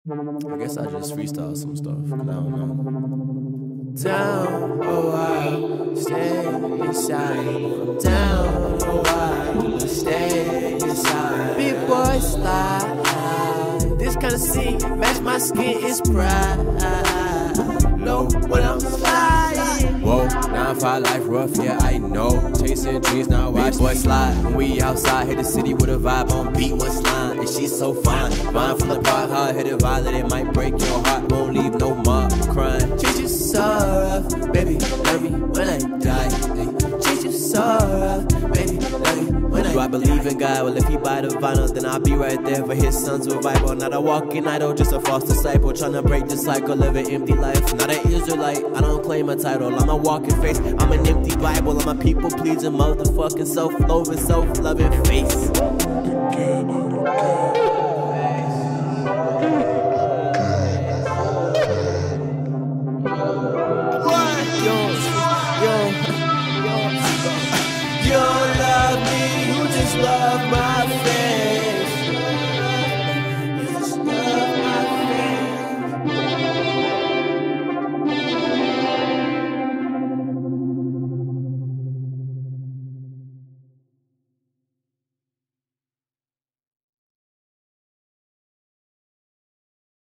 I guess I just freestyle some stuff. I don't know. Down a while, stay inside. I'm down a while, stay inside. Big boy slide. This kind of scene match my skin is pride. Low when I'm sliding. Whoa, 9-5 life rough, yeah, I know. Chasing dreams, now watch boy slide. When we outside, hit the city with a vibe on beat, one line. And she's so fine. Mine from the park, hard headed violet, it might break your heart, won't leave no mark. Crying. Treat you so rough, baby, love me when I die. Treat you so rough, baby, love me when I die. Do I believe in God? Well, if he buy the vinyls, then I'll be right there for his son's revival. Not a walking idol, just a false disciple, trying to break the cycle, live an empty life. Not an Israelite, I don't claim a title. I'm a walking face, I'm an empty Bible. I'm a people-pleasing, motherfucking, self-loathing, self-loving face. You don't love me, you just love my